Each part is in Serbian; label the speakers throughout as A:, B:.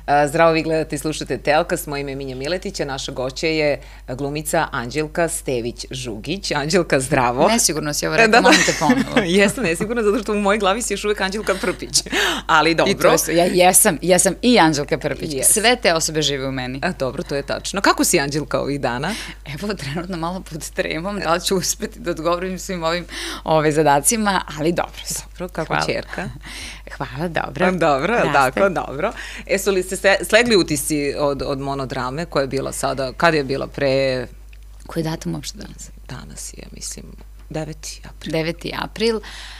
A: Zdravo, vi gledate i slušate Telkas, moje ime je Minja Miletić, a naša gošća je glumica Anđelka Stević-Žugić. Anđelka, zdravo.
B: Nesigurno si ovo rekao, molim te ponovo.
A: Jesam nesigurno, zato što u mojoj glavi si još uvek Anđelka Prpić, ali dobro.
B: Ja jesam i Anđelka Prpić, sve te osobe žive u meni.
A: Dobro, to je tačno. Kako si, Anđelka, ovih dana?
B: Evo, trenutno malo pod stremom, da li ću uspeti da odgovorim svim ovim zadacima, ali dobro.
A: Dobro, kako ćerka?
B: Hvala, dobro.
A: Dobro, tako, dobro. Su li se slegli utisci od monodrame koja je bila sada, kada je bila pre...
B: Koji datum uopšte danas?
A: Danas je, mislim, 9. april.
B: 9. april.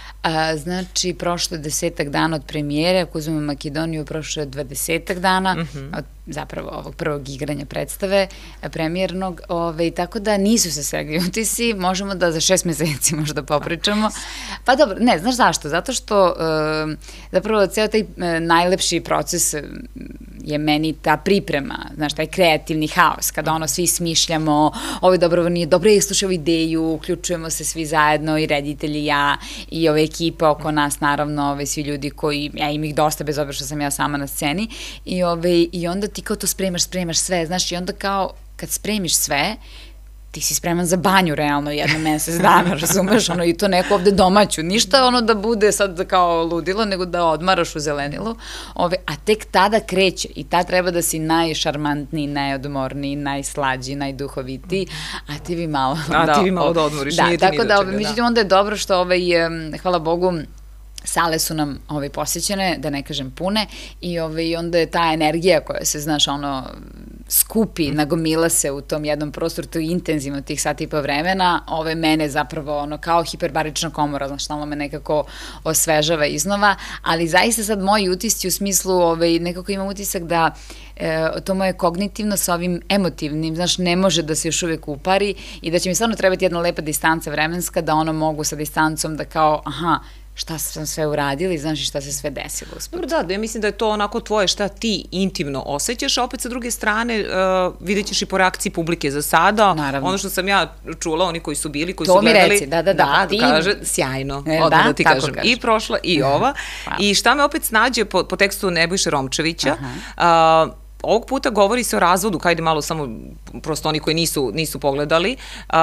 B: Znači, prošlo je 10 dana od premijere, ako uzmemo Makedoniju, prošlo je 20 dana od zapravo ovog prvog igranja predstave premijernog, tako da nisu se slegli utisci, možemo da za 6 meseci možda popričamo. Pa dobro, ne, znaš zašto? Zato što zapravo ceo taj najlepši proces je meni ta priprema, znaš, taj kreativni haos, kada ono svi smišljamo, ovo je dobro, ovo nije dobro, slušaj ideju, uključujemo se svi zajedno, i reditelji, ja, i ove ekipa oko nas, naravno, svi ljudi koji, ja im ih dosta, bez obzira što sam ja sama na sceni, i onda ti kao to spremaš sve, znaš, i onda kao, kad spremiš sve, ti si spreman za banju, realno, jedno mesec dana, razumeš, i to neko ovde domaću, ništa ono da bude sad kao ludilo, nego da odmaraš u zelenilu, a tek tada kreće i tad treba da si najšarmantniji, najodmorniji, najslađi, najduhovitiji, a ti vi malo
A: da odmoriš, nije ti ni do čega.
B: Međutim, onda je dobro što, hvala Bogu, sale su nam posećene, da ne kažem pune, i onda je ta energija koja se, znaš, skupi, nagomila se u tom jednom prostoru, to je intenzivno tih sati i po vremena, mene zapravo kao hiperbarična komora, znaš, stalno me nekako osvežava iznova, ali zaista sad moji utisci u smislu, nekako imam utisak da to moje kognitivno sa ovim emotivnim, znaš, ne može da se još uvek upari i da će mi stvarno trebati jedna lepa distanca vremenska, da ono mogu sa distancom da kao, aha, šta sam sve uradili, znaš, i šta se sve desilo usput.
A: Dobro, da, ja mislim da je to onako tvoje šta ti intimno osjećaš, a opet sa druge strane vidjet ćeš i po reakciji publike za sada.
B: Naravno.
A: Ono što sam ja čula, oni koji su bili, koji su gledali.
B: To mi reci, da.
A: Ti kaže, sjajno, odmah da ti kažem. I prošla i ova. I šta me opet snađe po tekstu Nebojše Romčevića, ovog puta govori se o razvodu, hajde malo samo, prosto oni koji nisu pogledali,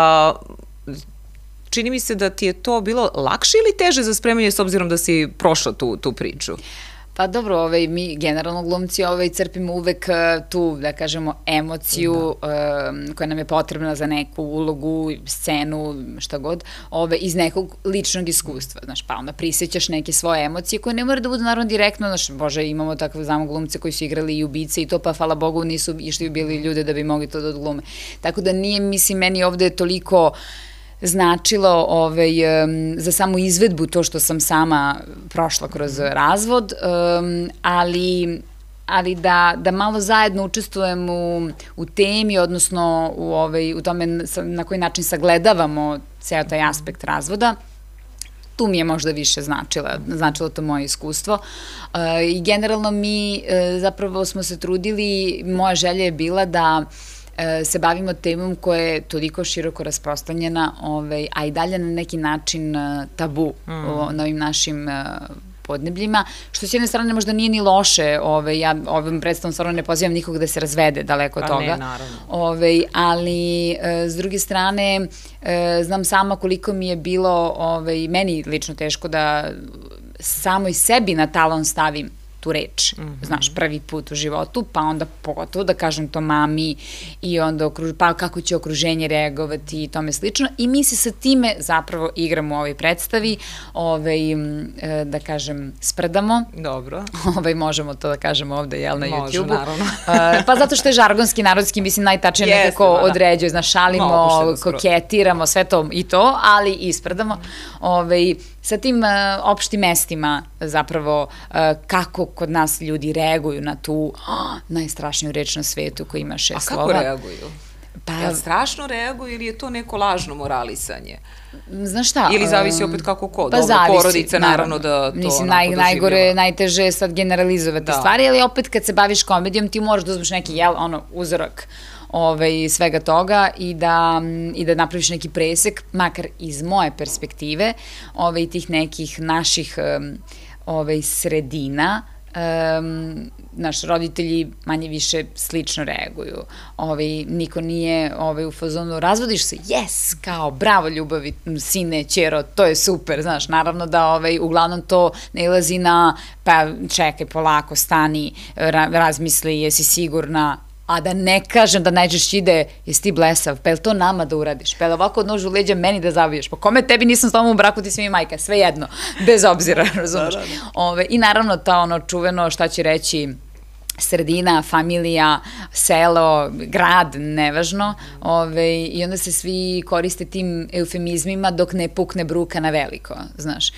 A: čini mi se da ti je to bilo lakše ili teže za spremanje s obzirom da si prošla tu priču?
B: Pa dobro, mi generalno glumci crpimo uvek tu, da kažemo, emociju koja nam je potrebna za neku ulogu, scenu, šta god, iz nekog ličnog iskustva, znaš, pa onda prisjećaš neke svoje emocije koje ne mora da budu naravno direktno, znaš, bože, imamo takve znamo glumce koji su igrali i ubice i to, pa hvala Bogu nisu išli bili ljude da bi mogli to da odglume. Tako da nije, mislim, meni ovde toliko značilo za samu izvedbu to što sam sama prošla kroz razvod, ali da malo zajedno učestvujem u temi, odnosno u tome na koji način sagledavamo ceo taj aspekt razvoda. Tu mi je možda više značilo to moje iskustvo i generalno mi zapravo smo se trudili, moja želja je bila da se bavimo temom koja je toliko široko rasprostranjena, a i dalje na neki način tabu na ovim našim podnebljima, što s jedne strane možda nije ni loše, ja ovim predstavom stvarno ne pozivam nikog da se razvede, daleko od toga.
A: Pa ne, naravno.
B: Ali, s druge strane, znam sama koliko mi je bilo, meni lično teško da samoj sebi na talon stavim tu reč, znaš, prvi put u životu, pa onda pogotovo da kažem to mami i onda pa kako će okruženje reagovati i tome slično i mi se sa time zapravo igramo u ovoj predstavi, da kažem, sprdamo.
A: Dobro.
B: Možemo to da kažemo ovde, jel, na YouTube-u.
A: Može, naravno.
B: Pa zato što je žargonski, narodski, mislim, najtačnije nekako određuje, znaš, šalimo, koketiramo, sve to i to, ali i sprdamo. Sa tim opštim mestima zapravo kako kod nas ljudi reaguju na tu najstrašniju reč na svetu koja ima 6 slova.
A: A kako reaguju? Jel strašno reaguju ili je to neko lažno moralisanje?
B: Znaš šta?
A: Ili zavisi opet kako ko?
B: Pa zavisi,
A: porodica, naravno da to onako doživljava.
B: Najgore, najteže je sad generalizovati stvari, ali opet kad se baviš komedijom ti moraš da uzmeš neki, uzorak svega toga i da napraviš neki presek, makar iz moje perspektive, tih nekih naših sredina, naš roditelji manje više slično reaguju. Niko nije u fazonu, razvodiš se, yes, kao, bravo ljubavi, sine, ćero, to je super, znaš, naravno da uglavnom to ne ilazi na, pa čekaj, polako, stani, razmisli, jesi sigurna, a da ne kažem da najčešće ide, jesi ti blesav, pa je li to nama da uradiš, pa je li ovako od nožu u leđa meni da zabiješ, pa kome tebi nisam s tomom u braku, ti si mi majka, sve jedno, bez obzira, razumeš. I naravno ta čuveno, šta će reći, sredina, familija, selo, grad, nevažno, i onda se svi koriste tim eufemizmima dok ne pukne bruka na veliko, znaš.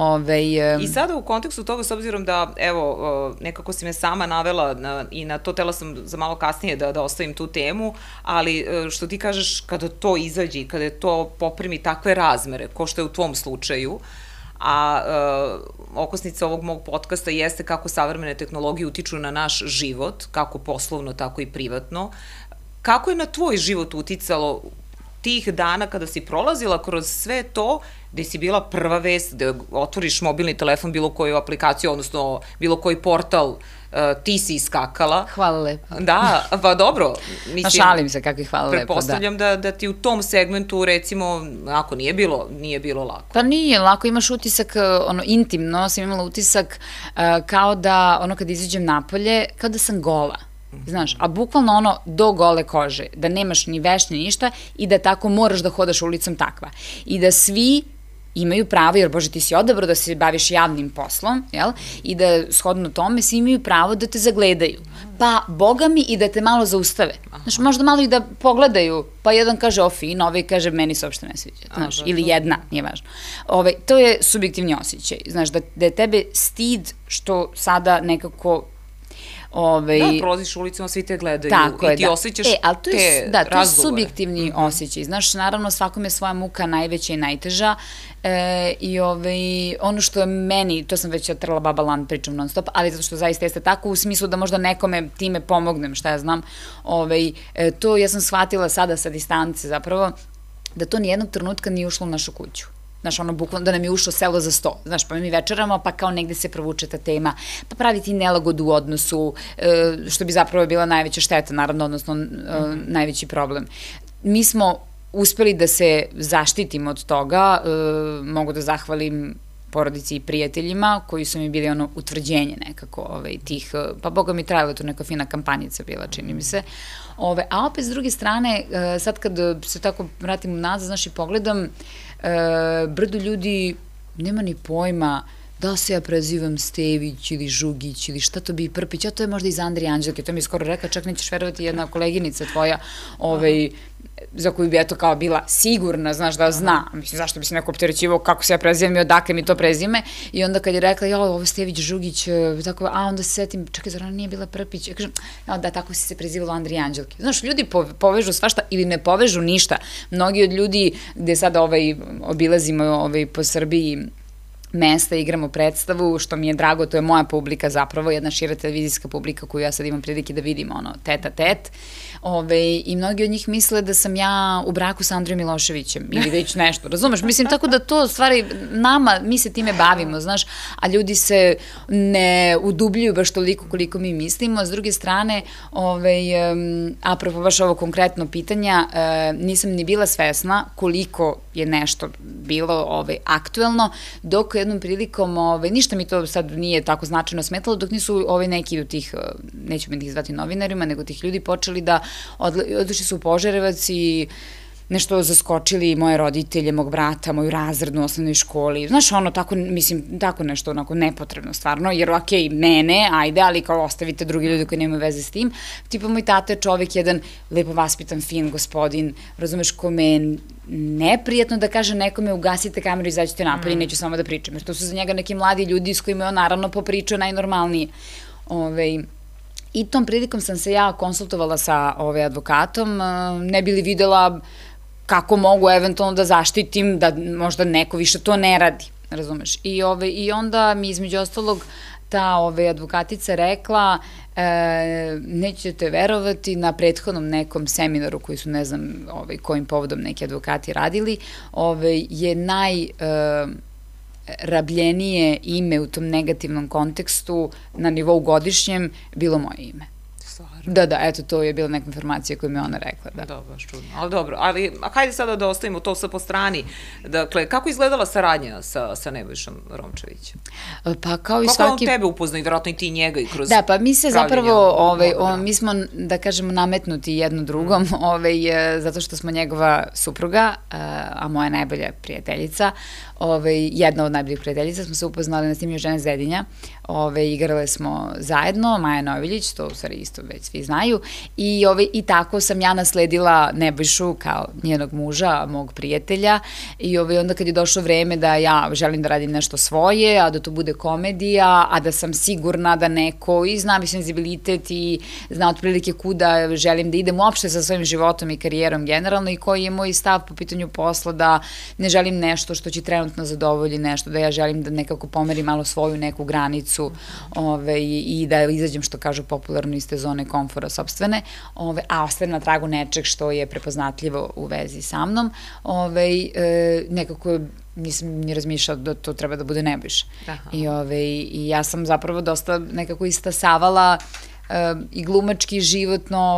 A: I sada u kontekstu toga, s obzirom da, evo, nekako si me sama navela i na to tela sam za malo kasnije da ostavim tu temu, ali što ti kažeš, kada to izađe i kada to poprimi takve razmere, ko što je u tvom slučaju, a okosnica ovog mog podcasta jeste kako savremene tehnologije utiču na naš život, kako poslovno, tako i privatno. Kako je na tvoj život uticalo tih dana kada si prolazila kroz sve to, gde si bila prva vest, gde otvoriš mobilni telefon, bilo koju aplikaciju, odnosno bilo koji portal, ti si iskakala.
B: Hvala lepo.
A: Da, pa dobro.
B: Šalim se kako je hvala lepo, da.
A: Pretpostavljam da ti u tom segmentu, recimo, ako nije bilo lako.
B: Pa nije lako, imaš utisak, intimno sam imala utisak kao da, kad izađem napolje, kao da sam gola. Znaš, a bukvalno do gole kože, da nemaš ni veš ni ništa i da tako moraš da hodaš ulicom takva. I da svi imaju pravo, jer Bože ti si odabrao da se baviš javnim poslom, jel? I da shodno tome svi imaju pravo da te zagledaju. Pa, boga mi, i da te malo zaustave. Znaš, možda malo i da pogledaju, pa jedan kaže o fino, ovaj kaže meni se uopšte ne sviđa, znaš, ili jedna, nije važno. To je subjektivni osjećaj, znaš, da je tebe stid što sada nekako
A: da, prolaziš ulicom, svi te gledaju i ti osjećaš te razgovore.
B: Da, to je subjektivni osjećaj. Znaš, naravno, svakom je svoja muka najveća i najteža i ono što je meni, to sam već otrla baba lan pričam non stop, ali zato što zaista jeste tako, u smislu da možda nekome time pomognem, šta ja znam, to ja sam shvatila sada sa distance zapravo, da to nijednog trenutka nije ušlo u našu kuću. Znaš, bukvalno da nam je ušlo selo za 100. Znaš, pa mi večeramo, pa kao negde se provuče ta tema, pa praviti nelagodu u odnosu, što bi zapravo bila najveća šteta, naravno, odnosno najveći problem. Mi smo uspeli da se zaštitimo od toga, mogu da zahvalim porodici i prijateljima, koji su mi bili utvrđenje nekako tih, pa boga mi trajala tu neka fina kampanjica bila, čini mi se. A opet s druge strane, sad kad se tako vratim unazad, znaš, i pogledam, brdo ljudi nema ni pojma da se ja prezivam Stević ili Žugić ili šta to bi Prpić, a to je možda iz Andrije Anđelke, to mi je skoro rekla, čak nećeš verovati, jedna koleginica tvoja, za koju bi eto kao bila sigurna, znaš, da zna, mislim, zašto bi se neko opterećivao kako se ja prezivam i odakle mi to prezime, i onda kad je rekla, jo, ovo je Stević, Žugić, tako, a onda se setim, čekaj, zar ona nije bila Prpić, ja kažem, da, tako si se prezivala Andrije Anđelke. Znaš, ljudi povežu svašta ili ne povežu ništa. Mnogi od ljudi, gde sada obilazimo po Srbiji mesta, igramo predstavu, što mi je drago, to je moja publika zapravo, jedna šira televizijska publika koju ja sad imam prilike da vidim, tet a tet, i mnogi od njih misle da sam ja u braku sa Andrijom Miloševićem ili već nešto, razumeš? Mislim, tako da to stvari nama, mi se time bavimo, znaš, a ljudi se ne udubljuju baš toliko koliko mi mislimo. S druge strane, apropo baš ovo konkretno pitanja, nisam ni bila svesna koliko je nešto bilo aktuelno, dok jednom prilikom, ništa mi to sad nije tako značajno smetalo, dok nisu neki od tih, nećemo ih zvati novinarima, nego tih ljudi počeli da odlišli su u Požarevac i nešto zaskočili moje roditelje, mog brata, moju razrednu u osnovnoj školi. Znaš, tako, mislim, tako nešto onako nepotrebno stvarno, jer okej, mene, ajde, ali kao ostavite drugi ljudi koji nemaju veze s tim. Tipa, moj tata je čovek jedan lepo vaspitan, fin gospodin, razumeš, kome je neprijatno da kaže nekome ugasite kameru i izađite napolje, neću samo da pričam, jer to su za njega neki mladi ljudi s kojima je on naravno popričao najnormalnije. I tom prilikom sam se ja konsultovala sa advokatom, ne bi li videla kako mogu eventualno da zaštitim, da možda neko više to ne radi, razumeš? I onda mi između ostalog ta advokatica rekla, nećete verovati, na prethodnom nekom seminaru koji su, ne znam kojim povodom neki advokati radili, je najrabljenije ime u tom negativnom kontekstu na nivou godišnjem bilo moje ime. Da, eto, to je bila neka informacija koju mi je ona rekla, da.
A: Da, baš čudno. Ali dobro, a hajde sada da ostavimo to sad po strani. Dakle, kako izgledala saradnja sa Nebojšom Romčevićem?
B: Pa kao i svaki...
A: Kako on tebe upoznao i vjerojatno i ti njega i kroz...
B: Da, pa mi se zapravo, mi smo, da kažemo, nametnuti jedno drugom, zato što smo njegova supruga, a moja najbolja prijateljica, jedna od najboljih prijateljica, smo se upoznali na snimlju Žene Zedinja, igrale smo zajedno, Maja Noviljić, to u stvari isto već svi znaju, i tako sam ja nasledila Nebojšu kao njenog muža, mog prijatelja, i onda kad je došlo vreme da ja želim da radim nešto svoje, a da to bude komedija, a da sam sigurna da neko i zna mi senzibilitet i zna otprilike kuda želim da idem uopšte sa svojim životom i karijerom generalno i koji je moj stav po pitanju posla, da ne želim nešto što će trenutno zadovolji nešto, da ja želim da nekako pomerim malo svoju neku granicu i da izađem, što kažu popularno, iz te zone komfora sopstvene, a ostavim na tragu nečeg što je prepoznatljivo u vezi sa mnom. Nekako nisam ni razmišljala da to treba da bude Nebojša. I ja sam zapravo dosta nekako istasavala i glumački životno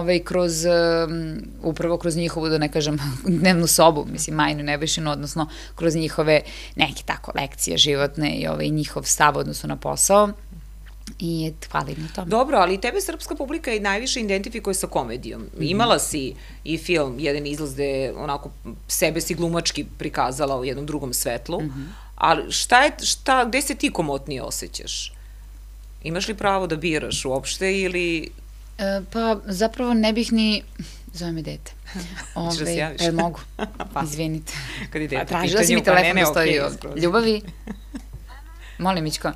B: upravo kroz njihovu, da ne kažem, dnevnu sobu, mislim, Majinu i Nebojšinu, odnosno kroz njihove neke tako lekcije životne i njihov stav odnosno na posao. I hvala im na tome.
A: Dobro, ali tebe srpska publika i najviše identifikuje sa komedijom. Imala si i film, jedan izlaz gde onako sebe si glumački prikazala u jednom drugom svetlu, ali gde se ti komotnije osjećaš? Imaš li pravo da biraš uopšte ili...
B: Pa zapravo ne bih ni... Zove me dete.
A: Hoćeš da se javiš?
B: Mogu, izvinite.
A: Kad je dete u
B: tražila si mi telefon da stoji ovdje. Ljubavi? Molim, Mićko.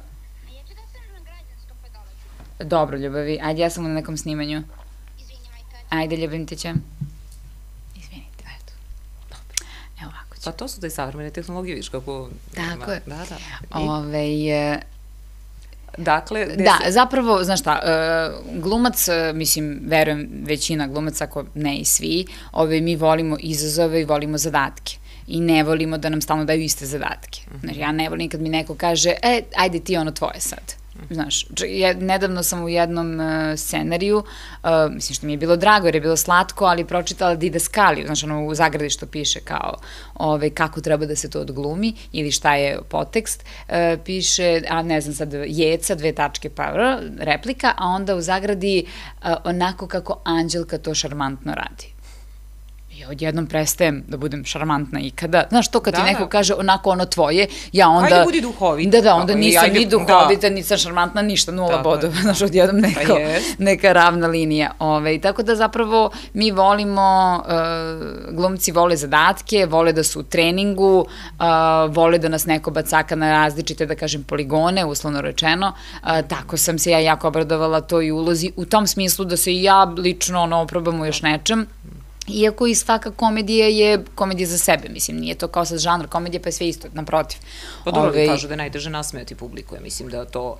B: Dobro, Ljubavi, ajde, ja sam na nekom snimanju. Ajde, ljubim te će. Izvinite, eto. Dobro. Evo ovako ću.
A: Pa to su te savremene tehnologije, viš kako...
B: Tako je.
A: Da. Dakle...
B: Da, zapravo, znaš šta, glumac, mislim, verujem, većina glumaca, ako ne i svi, mi volimo izazove i volimo zadatke. I ne volimo da nam stalno daju iste zadatke. Znači, ja ne volim kad mi neko kaže, ajde ti ono tvoje sad. Znaš, nedavno sam u jednom scenariju, mislim što mi je bilo drago jer je bilo slatko, ali pročitala Dida Skali, znaš, ono u zagradi što piše kao kako treba da se to odglumi ili šta je podtekst, piše, a ne znam sad, Jeca, 2 tačke, pa replika, a onda u zagradi onako kako Anđelka to šarmantno radi. I odjednom prestajem da budem šarmantna ikada. Znaš, to kad ti neko kaže onako ono tvoje, ja onda...
A: Hajde budi duhovita.
B: Da, onda nisam ni duhovita, nisam šarmantna, ništa, 0 bodova. Znaš, odjednom neka ravna linija. Tako da zapravo mi volimo, glumci vole zadatke, vole da su u treningu, vole da nas neko bacaka na različite, da kažem, poligone, uslovno rečeno. Tako sam se ja jako obradovala toj ulozi, u tom smislu da se i ja lično oprobam u još nečem. Iako i svaka komedija je komedija za sebe, mislim, nije to kao sad žanr komedije, pa je sve isto, naprotiv.
A: Pa dobro da kažu da je najteže nasmejati publiku, ja mislim da to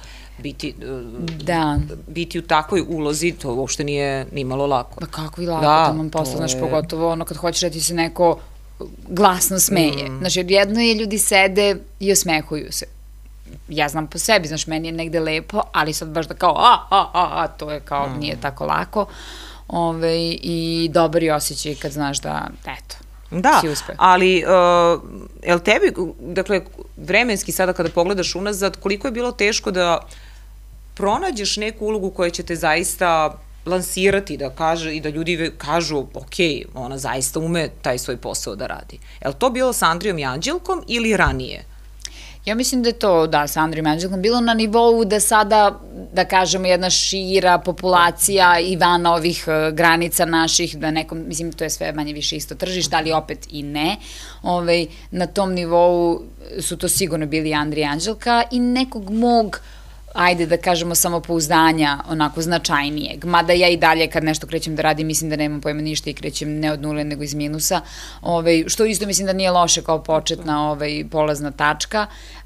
A: biti u takvoj ulozi, to uopšte nije ni malo lako.
B: Pa kako i lako, da nam poslaš, pogotovo ono kad hoćeš da ti se neko glasno smeje. Znači, jedno je ljudi sede i osmehuju se. Ja znam po sebi, znaš, meni je negde lepo, ali sad baš da kao to je kao, nije tako lako. I dobar je osjećaj kad znaš da, eto, si uspeo.
A: Da, ali, je li tebi, dakle, vremenski sada kada pogledaš unazad, koliko je bilo teško da pronađeš neku ulogu koja će te zaista lansirati, da kaže, i da ljudi kažu, ok, ona zaista ume taj svoj posao da radi. Je li to bilo sa Andrijom i Anđelkom ili ranije?
B: Ja mislim da je to, da, sa Andrijom i Anđelkom bilo na nivou da sada, da kažemo, jedna šira populacija i van ovih granica naših, da nekom, mislim, to je sve manje više isto tržište, ali opet i ne. Na tom nivou su to sigurno bili Andrija i Anđelka i nekog mog, ajde da kažemo, samopouzdanja onako značajnijeg. Mada ja i dalje kad nešto krećem da radim, mislim da nemam pojma ništa i krećem ne od nule nego iz minusa, što isto mislim da nije loše kao početna polazna tačka.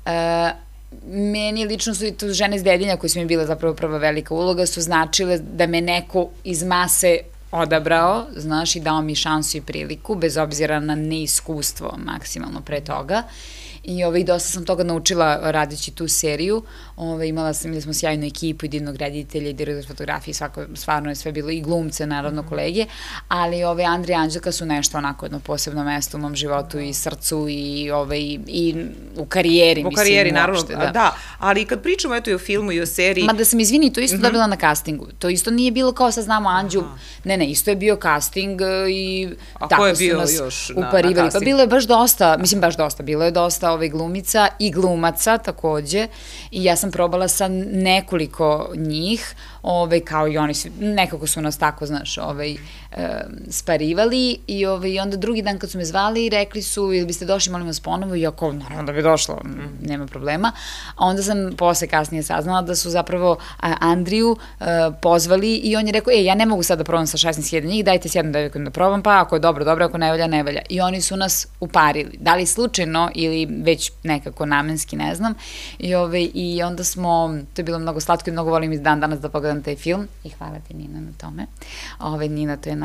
B: Meni lično su i to Žene iz Dedinja, koje su mi bile zapravo prva velika uloga, su značile da me neko iz mase odabrao, znaš, i dao mi šansu i priliku, bez obzira na neiskustvo maksimalno pre toga. I dosta sam toga naučila radići tu seriju. Imali smo sjajnu ekipu i divnog reditelja i direktor fotografije, stvarno je sve bilo i glumce, naravno kolege, ali Andrija i Anđelka su nešto onako jedno posebno mesto u mom životu i srcu i u karijeri, mislim.
A: U karijeri, naravno, da. Ali kad pričamo eto i o filmu i o seriji...
B: Ma da sam izvini, to isto dobila na castingu. To isto nije bilo kao sad znamo Anđu. Ne, isto je bio casting i tako su nas uparivali. Pa bilo je baš dosta, bilo je dosta glumica i glumaca takođe i ja sam probala sa nekoliko njih, kao i oni, nekako su nas tako, znaš, sparivali i onda drugi dan kad su me zvali rekli su, ili biste došli, molim vas ponovo, i ja kao, naravno da bi došla, nema problema, a onda sam posle kasnije saznala da su zapravo Andriju pozvali i on je rekao, ja ne mogu sad da probam sa 16.000 njih, dajte s jednom devojkom da probam, pa ako je dobro, ako ne valja, ne valja. I oni su nas uparili, da li slučajno ili već nekako namenski, ne znam, i onda smo, to je bilo mnogo slatko i mnogo volim i dan danas da pogledam taj film i hvala ti Nina na tome. Nina, to je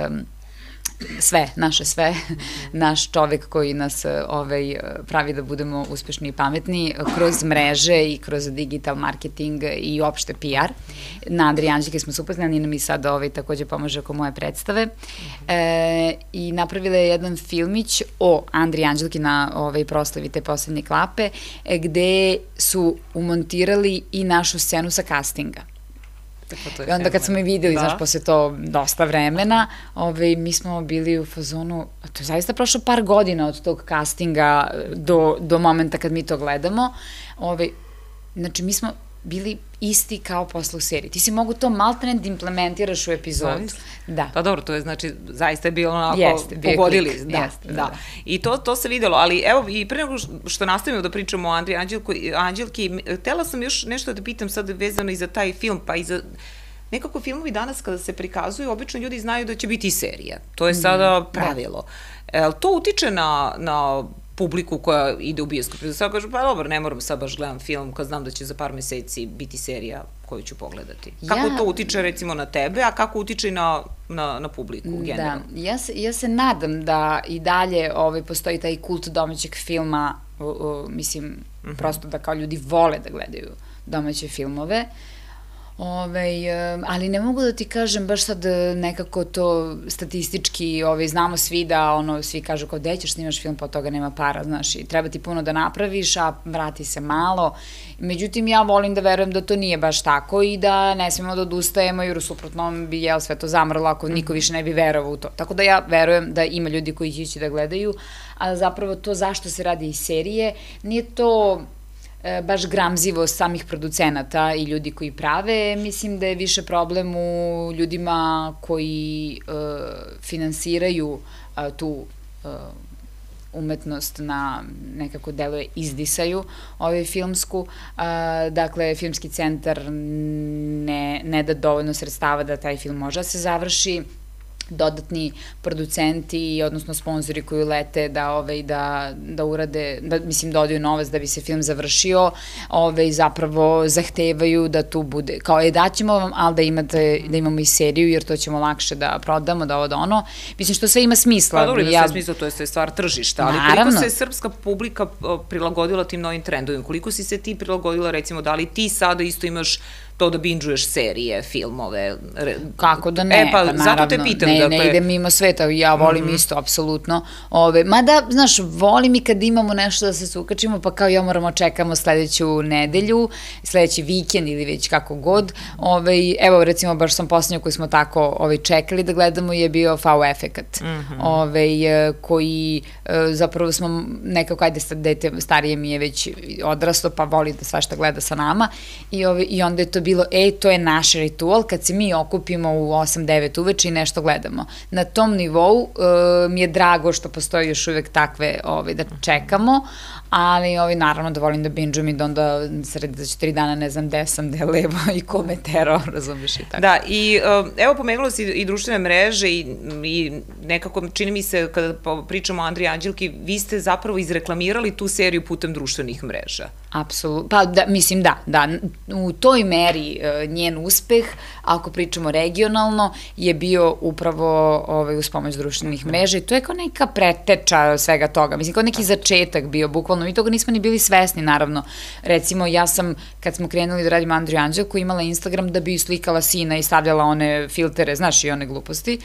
B: naše sve, naš čovek koji nas pravi da budemo uspešni i pametni kroz mreže i kroz digital marketing i uopšte PR. Na Andriji i Anđelki smo se upoznali, Nina mi sad takođe pomaže oko moje predstave i napravila je jedan filmić o Andriji i Anđelki na proslavi te poslednje klape gde su umontirali i našu scenu sa castinga. I onda kad smo je videli, znaš, posle to dosta vremena, mi smo bili u fazonu, to je zaista prošlo par godina od tog castinga do momenta kad mi to gledamo, znači mi smo bili isti kao posle u seriji. Ti si mogu to maltene da implementiraš u epizodu. Da.
A: Pa dobro, to je znači, zaista je bilo onako, pogodili. Da. I to se videlo, ali evo, i pre nego što nastavimo da pričamo o Andriji i Anđelki, htela sam još nešto da pitam sad vezano i za taj film, pa i za... Nekako filmovi danas kada se prikazuju, obično ljudi znaju da će biti i serija. To je sada pravilo. To utiče na publiku koja ide u bioskop. Sada kažu, pa dobro, ne moram sad baš gledam film kad znam da će za par meseci biti serija koju ću pogledati. Kako to utiče recimo na tebe, a kako utiče i na publiku generalno?
B: Da, ja se nadam da i dalje postoji taj kult domaćeg filma, mislim, prosto da kao ljudi vole da gledaju domaće filmove, ali ne mogu da ti kažem baš sad nekako to statistički, znamo svi da svi kažu kao gde ćeš snimaš film, pa od toga nema para, znaš, i treba ti puno da napraviš, a vrati se malo. Međutim, ja volim da verujem da to nije baš tako i da ne smemo da odustajemo, jer u suprotnom bi sve to zamrlo ako niko više ne bi verovao u to. Tako da ja verujem da ima ljudi koji će ići da gledaju, a zapravo to zašto se radi iz serije, nije to baš gramzivost samih producenata i ljudi koji prave, mislim da je više problem u ljudima koji finansiraju tu umetnost na nekako deluje izdisaju filmsku. Dakle, filmski centar ne da dovoljno sredstava da taj film može da se završi, dodatni producenti, odnosno sponzori koji lete da urade, mislim da odaju novac da bi se film završio, zapravo zahtevaju da tu bude, kao daćemo vam, ali da imamo i seriju, jer to ćemo lakše da prodamo, da ovo da ono. Mislim što sve ima smisla.
A: Pa dobro, ima sve smisla, to je stvar tržišta, ali koliko se srpska publika prilagodila tim novim trendovima, koliko si se ti prilagodila, recimo, da li ti sada isto imaš to da binđuješ serije, filmove?
B: Kako da ne, pa naravno.
A: Zato te pitam.
B: Ne idem mimo sveta, ja volim isto, apsolutno. Mada, znaš, volim i kad imamo nešto da se sukačimo, pa kao ja moramo čekamo sledeću nedelju, sledeći vikend ili već kako god. Evo, recimo, baš sam poslednju koju smo tako čekali da gledamo je bio V efekat, koji zapravo smo nekako, ajde sad dete starije mi je već odraslo, pa voli da svašta gleda sa nama i onda je to bilo, to je naš ritual kad se mi okupimo u 8-9 uveče i nešto gledamo. Na tom nivou mi je drago što postoji još uvek takve da čekamo, ali naravno da volim da binđujem i da onda sredi za 4 dana ne znam gde sam, gde levo i ko me terao, razumiješ i tako.
A: Da, i evo pomenula si i društvene mreže i nekako čini mi se kada pričamo o Andriji i Anđelki, vi ste zapravo izreklamirali tu seriju putem društvenih mreža.
B: Apsolutno, pa mislim da, u toj meri meri njen uspeh, ako pričamo regionalno, je bio upravo uz pomoć društvenih mreža i to je kao neka preteča svega toga. Mislim, kao neki začetak bio, bukvalno. Mi toga nismo ni bili svesni, naravno. Recimo, ja sam, kad smo krenuli da radimo Andriju Anđelku, imala Instagram da bi slikala sina i stavljala one filtere, znaš, i one gluposti.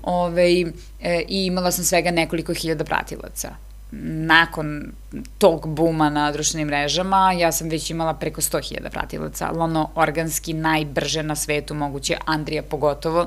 B: I imala sam svega nekoliko hiljada pratilaca. Nakon tog buma na društvenim mrežama, ja sam već imala preko 100.000 pratilaca, ali ono organski najbrže na svetu moguće, Andrija pogotovo.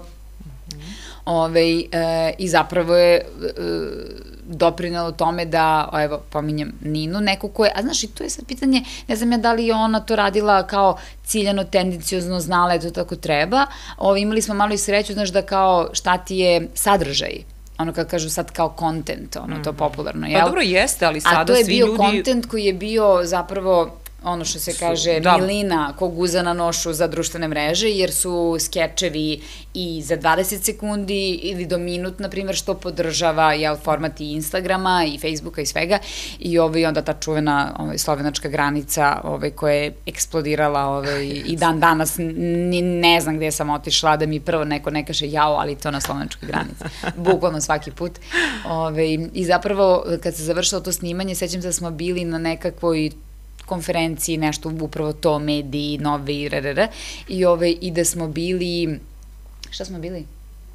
B: I zapravo je doprinelo tome da, evo, pominjem Ninu, neko ko je, a znaš, i to je sad pitanje, ne znam ja da li je ona to radila kao ciljano, tendencijozno, znala je to tako treba, imali smo malo i sreću, znaš, da kao šta ti je sadržaj, ono kad kažu sad kao content, ono to popularno, jel?
A: Pa dobro jeste, ali sada svi
B: A
A: ljudi...
B: to je bio content koji je bio zapravo ono što se kaže milina ko guza na nošu za društvene mreže, jer su skečevi i za 20 sekundi ili do minut, na primjer, što podržava format i Instagrama i Facebooka i svega, i onda ta čuvena slovenačka granica koja je eksplodirala i dan danas ne znam gde sam otišla da mi prvo neko ne kaže jao, ali to na slovenačkoj granici, bukvalno svaki put. I zapravo kad se završilo to snimanje, sećam se da smo bili na nekakvoj konferenciji, nešto upravo to, mediji, novi, i da smo bili, šta smo bili?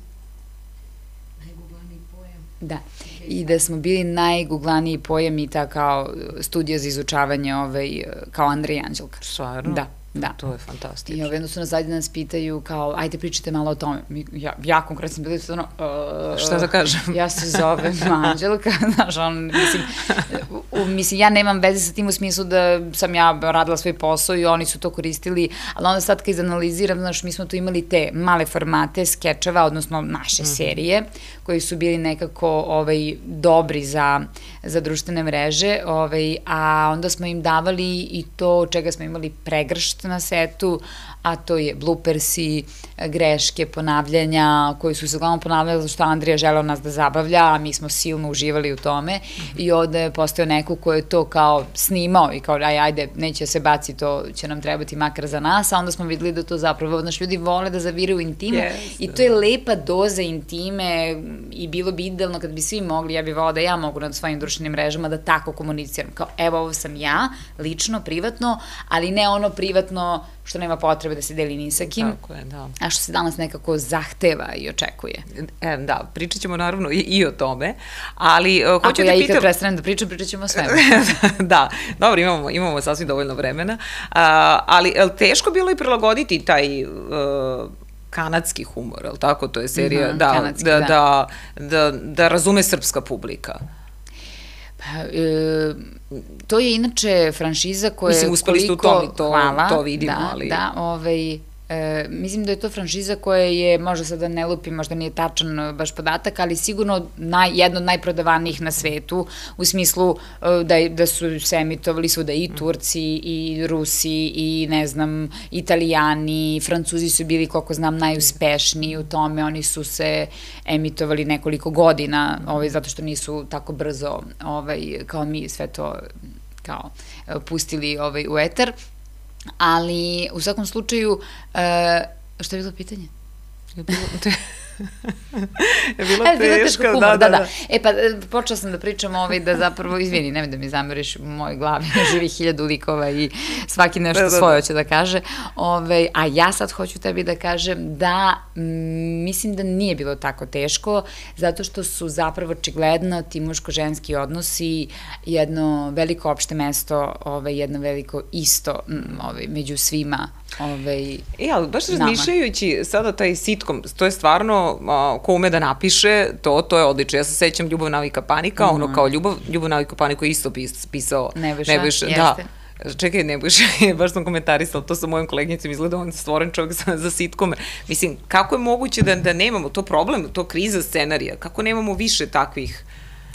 C: Najguglaniji pojam.
B: Da, i da smo bili najguglaniji pojam i ta kao studija za izučavanje kao Andrija Anđelka.
A: Stvarno?
B: Da. Da.
A: To je fantastično.
B: I onda su nas zadnje nas pitaju kao, ajde pričajte malo o tome. Ja konkretno sam bila stvarno...
A: Šta da kažem?
B: Ja se zovem Anđelka, znaš, mislim, ja nemam veze sa tim u smislu da sam ja radila svoj posao i oni su to koristili, ali onda sad kad izanaliziram, znaš, mi smo tu imali te male formate skečeva, odnosno naše serije, koji su bili nekako dobri za društvene mreže, a onda smo im davali i to čega smo imali pregršt na setu, a to je bloopersi, greške, ponavljanja, koji su se uglavnom ponavljali zato što Andrija želeo nas da zabavlja, a mi smo silno uživali u tome i onda je postao neko ko je to kao snimao i kao ajde, neće se baci, to će nam trebati makar za nas, a onda smo videli da to zapravo, znaš, ljudi vole da zaviraju intimu i to je lepa doza intime i bilo bi idealno kad bi svi mogli, ja bih volila da ja mogu na svojim društvenim mrežama da tako komuniciram, kao evo ovo sam ja, lično, privatno, ali ne ono privatno što nema potrebe da se deli ni sa kim, a što se danas nekako zahteva i očekuje.
A: Da, pričat ćemo naravno i o tome, ali hoću da pitam...
B: Ako ja ikad prestanem da pričam, pričat ćemo o svemu.
A: Da, dobro, imamo sasvim dovoljno vremena, ali teško bilo i prilagoditi taj kanadski humor, ali tako, to je serija, da razume srpska publika.
B: To je inače franšiza koja je...
A: Mislim, uspeli ste u tom, to vidimo, ali...
B: Da, mislim da je to franšiza koja je, možda sad da ne lupim, možda nije tačan baš podatak, ali sigurno jedna od najprodavanijih na svetu, u smislu da su se emitovali svuda i Turci, i Rusi, i ne znam, Italijani, Francuzi su bili, koliko znam, najuspešniji u tome, oni su se emitovali nekoliko godina, zato što nisu tako brzo, kao mi, sve to kao pustili u etar. Ali, u svakom slučaju, što je bilo pitanje?
A: Je bilo teško, da.
B: Pa, počela sam da pričam da zapravo, izvini, nemoj da mi zameriš, u mojoj glavi živi 1000 likova i svaki nešto svoje hoće da kaže, a ja sad hoću tebi da kažem da mislim da nije bilo tako teško, zato što su zapravo očigledno ti muško-ženski odnosi jedno veliko opšte mesto, jedno veliko isto među svima.
A: Ali baš razmišljajući sada taj sitkom, to je stvarno, ko ume da napiše, to je odlično. Ja se sećam Ljubav, navika, panika, ono kao Ljubav, navika, panika je isto pisao
B: Nebojša,
A: jeste. Čekaj, Nebojša, baš sam komentarisala, to sa mojom kolegnicom, izgleda on stvoren čovjek za sitkome. Mislim, kako je moguće da nemamo to problem, to kriza scenarija, kako nemamo više takvih?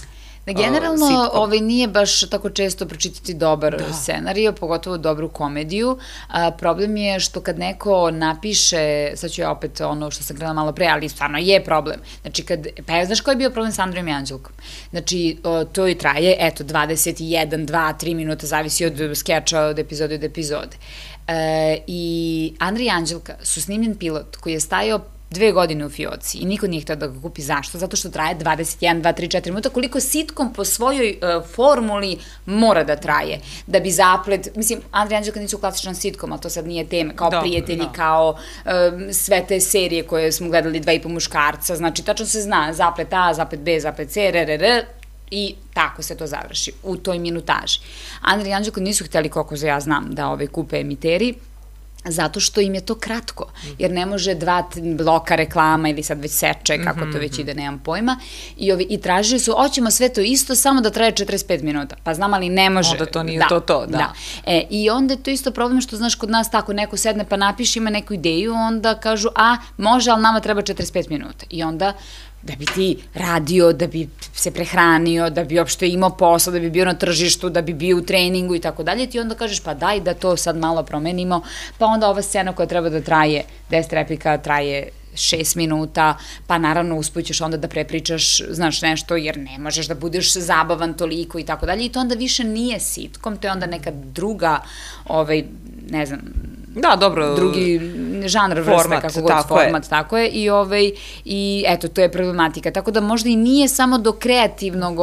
B: Generalno, nije baš tako često pročitati dobar scenario, pogotovo dobru komediju. Problem je što kad neko napiše, sad ću ja opet ono što sam gledala malo pre, ali stvarno je problem. Znači, znaš koji je bio problem sa Andrijom i Anđelkom? Znači, to i traje, eto, 21, 2, 3 minuta, zavisi od skeča, od epizode do epizode. I Andrija i Anđelka su snimljen pilot koji je stajao 2 godine u fioci i niko nije htio da ga kupi. Zašto? Zato što traje 21, 2, 3, 4 minuta, koliko sitkom po svojoj formuli mora da traje. Da bi zaplet, mislim, Andrija i Anđelka nisu klasičan sitkom, ali to sad nije tema, kao prijatelji, kao sve te serije koje smo gledali 2,5 muškarca, znači tačno se zna, zaplet A, zaplet B, zaplet C, RRR, i tako se to završi u toj minutaži. Andrija i Anđelko nisu hteli, koliko ja znam, da kupe emiteri, zato što im je to kratko, jer ne može 2 bloka reklama ili sad već seče, kako to već ide, nemam pojma, i tražili su, hoćemo sve to isto, samo da traje 45 minuta, pa znam, ali ne može.
A: Onda to nije to, da.
B: I onda je to isto problem što, znaš, kod nas tako neko sedne pa napiše, ima neku ideju, onda kažu, može, ali nama treba 45 minuta. I onda da bi ti radio, da bi se prehranio, da bi uopšte imao posao, da bi bio na tržištu, da bi bio u treningu i tako dalje, ti onda kažeš pa daj da to sad malo promenimo, pa onda ova scena koja treba da traje 10 replika traje 6 minuta, pa naravno usput ćeš onda da prepričaš, znaš, nešto, jer ne možeš da budeš zabavan toliko i tako dalje, i to onda više nije sitkom, to je onda neka druga, ne znam,
A: da, dobro,
B: drugi žanr vrsta, kako god format, tako je, i eto, to je problematika, tako da možda i nije samo do kreativnog,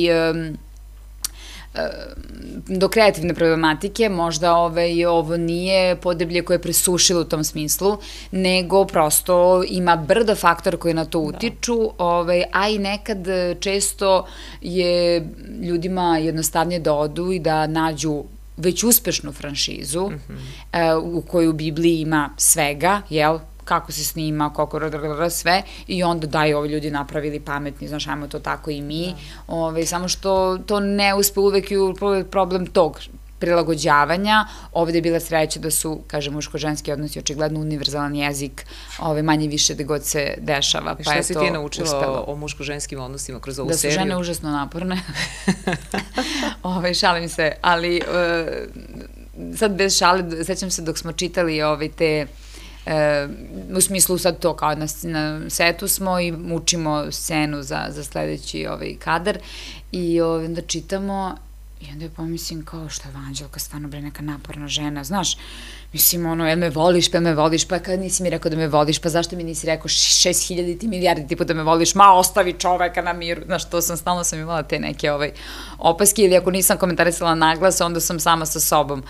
B: do kreativne problematike, možda ovo nije podeblje koje je presušilo u tom smislu, nego prosto ima brdo faktora koji na to utiču, a i nekad često je ljudima jednostavnije da odu i da nađu već uspešnu franšizu u kojoj u Bibliji ima svega, jel? Kako se snima, koliko sve, i onda da i ovi ljudi napravili pametni, znaš, ajmo to tako i mi, samo što to ne uspe uvek i problem tog prilagođavanja. Ovde je bila sreća da su, kažem, muško-ženski odnosi očigledno univerzalan jezik, manje više da god se dešava, pa je to uspelo.
A: Šta si ti naučila o muško-ženskim odnosima kroz ovu seriju?
B: Da su žene užasno naporne. Šalim se, ali sad bez šale, sećam se dok smo čitali te u smislu sad to kao na setu smo i učimo scenu za sledeći kadar i onda čitamo i onda je pomislim kao što je Anđelka stvarno neka naporna žena, znaš, mislim jel me voliš, pa kad nisi mi rekao da me voliš, pa zašto mi nisi rekao 6000 milijardi tipu da me voliš, ostavi čoveka na miru, znaš, stalno sam imala te neke opaske, ili ako nisam komentarisala naglas, onda sam sama sa sobom.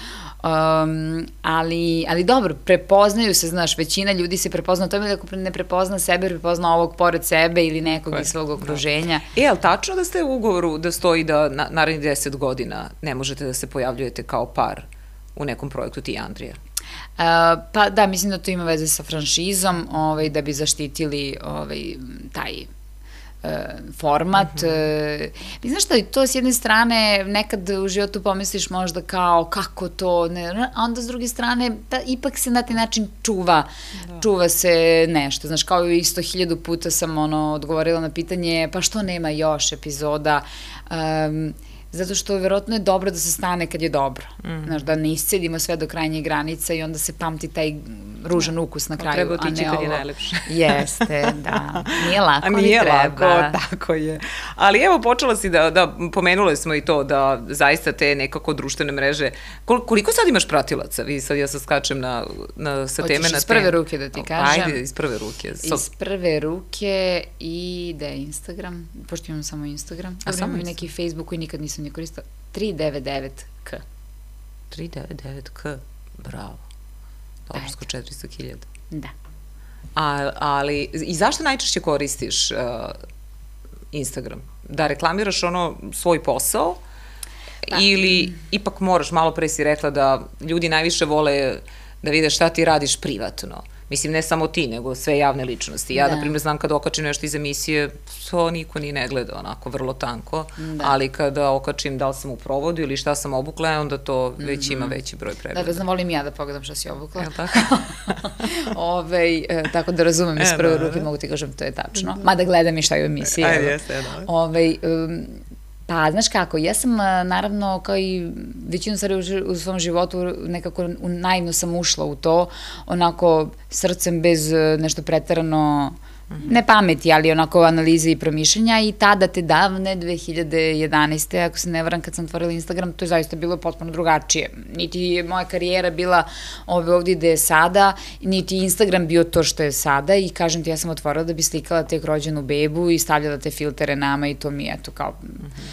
B: Ali dobro, prepoznaju se, znaš, većina ljudi se prepozna, to je ako ne prepozna sebe, prepozna ovog pored sebe ili nekog iz svog okruženja.
A: Ali tačno da ste u ugovoru da stoji da narednih 10 godina ne možete da se pojavljujete kao par u nekom projektu ti i Andrija?
B: Pa da, mislim da to ima veze sa franšizom, da bi zaštitili taj format. Znaš šta, to s jedne strane nekad u životu pomisliš možda kao kako to, a onda s druge strane ipak se na taj način čuva se nešto, znaš, kao isto 1000 puta sam odgovorila na pitanje pa što nema još epizoda, zato što verovatno je dobro da se stane kad je dobro, znaš, da ne iscedimo sve do krajnje granica i onda se pamti taj ružan ukus na kraju.
A: Treba otići kad je najlepše.
B: Jeste, da. Nije lako, ali treba. Nije lako,
A: tako je. Ali evo, počela si da, pomenuli smo i to, da zaista te nekako društvene mreže, koliko sad imaš pratilaca? Ja sad skačem sa teme na teme.
B: Hoćeš iz prve ruke da ti kažem?
A: Ajde, iz prve ruke.
B: Iz prve ruke i da je Instagram, pošto imam samo Instagram. A samo imam neki Facebook koji nikad nisam ni koristila. 399K.
A: 399K, bravo. Dobro, sko 400.000.
B: Da.
A: Ali, i zašto najčešće koristiš Instagram? Da reklamiraš svoj posao ili ipak moraš, malo pre si rekla da ljudi najviše vole da vide šta ti radiš privatno? Mislim, ne samo ti, nego sve javne ličnosti. Ja, na primjer, znam kada okačim nešto iz emisije, to niko ni ne gleda, onako, vrlo tanko, ali kada okačim da li sam u provodu ili šta sam obukla, onda to već ima veći broj pregleda.
B: Da, volim ja da pogledam šta si obukla. Tako da razumem iz prve ruke, mogu ti kažem, to je tačno. Mada gledam i šta je u emisiji.
A: Ajde, jeste, da.
B: Pa, znaš kako, ja sam naravno kao i većinu stvari u svom životu nekako naivno sam ušla u to, onako srcem bez nešto preterano, ne pameti, ali onako analize i promišljanja i tada te davne 2011. ako se ne varam kad sam otvorila Instagram, to je zaista bilo potpuno drugačije. Niti je moja karijera bila ovdje gde je sada, niti Instagram bio to što je sada i kažem ti, ja sam otvorila da bi slikala tek rođenu bebu i stavljala te filtere nama i to mi je eto kao...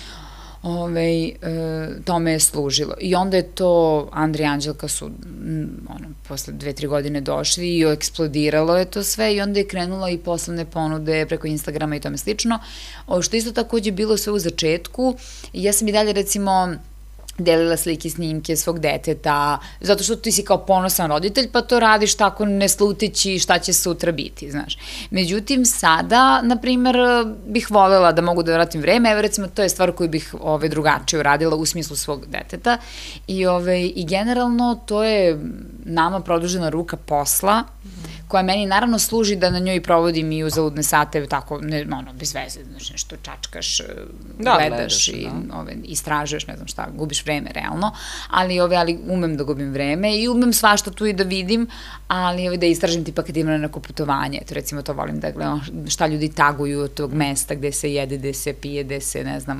B: tome je služilo. I onda je to, Andri i Anđelka su posle 2-3 godine došli i eksplodiralo je to sve i onda je krenula i poslovne ponude preko Instagrama i tome slično. Što isto takođe bilo sve u začetku. Ja sam i dalje recimo delila slike, snimke svog deteta, zato što ti si kao ponosan roditelj, pa to radiš tako ne sluteći šta će sutra biti, znaš. Međutim, sada, na primer, bih volela da mogu da vratim vreme, evo recimo, to je stvar koju bih drugačije uradila u smislu svog deteta i generalno to je nama produžena ruka posla, koja meni naravno služi da na njoj provodim i uzaludne sate, tako, bez veze, znaš, nešto čačkaš, gledaš i istražuješ, ne znam šta, gubiš vreme, realno, ali umem da gubim vreme i umem svašta tu i da vidim, ali da istražim tipa kad imam neko putovanje, eto recimo to volim da gledam šta ljudi taguju od tog mesta gde se jede, gde se pije, gde se ne znam